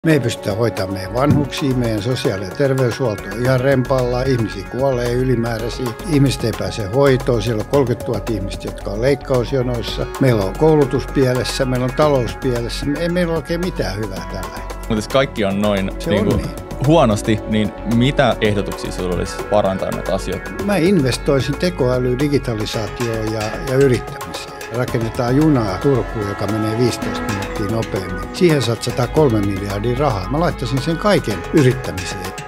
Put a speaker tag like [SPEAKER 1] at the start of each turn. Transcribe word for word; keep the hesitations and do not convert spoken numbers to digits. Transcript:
[SPEAKER 1] Me ei pystytä hoitamaan meidän vanhuksia, meidän sosiaali- ja terveyshuolto on ihan rempallaan, ihmisiä kuolee ylimääräisiä, ihmiset ei pääse hoitoon, siellä on kolmekymmentätuhatta ihmistä, jotka on leikkausjonoissa, meillä on koulutus pielessä, meillä on talous pielessä, ei meillä ole oikein mitään hyvää tällä hetkellä.
[SPEAKER 2] Mutta jos kaikki on noin
[SPEAKER 1] Se
[SPEAKER 2] niin
[SPEAKER 1] on
[SPEAKER 2] kuin
[SPEAKER 1] niin.
[SPEAKER 2] huonosti, niin mitä ehdotuksia sinulla olisi parantaa näitä asioita?
[SPEAKER 1] Mä investoisin tekoälyyn, digitalisaatioon ja, ja yrittämiseen. Rakennetaan junaa Turkuun, joka menee viisitoista minuuttia nopeammin. Siihen satsataan kolme miljardia rahaa. Mä laittaisin sen kaiken yrittämiseen.